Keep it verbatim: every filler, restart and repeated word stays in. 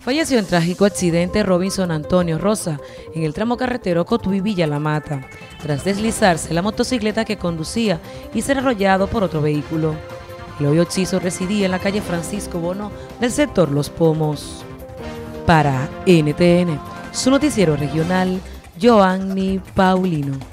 Falleció en trágico accidente Robinson Antonio Rosa en el tramo carretero Cotuí-Villa La Mata, tras deslizarse la motocicleta que conducía y ser arrollado por otro vehículo. El hoy occiso residía en la calle Francisco Bono del sector Los Pomos. Para N T N, su noticiero regional, Joanny Paulino.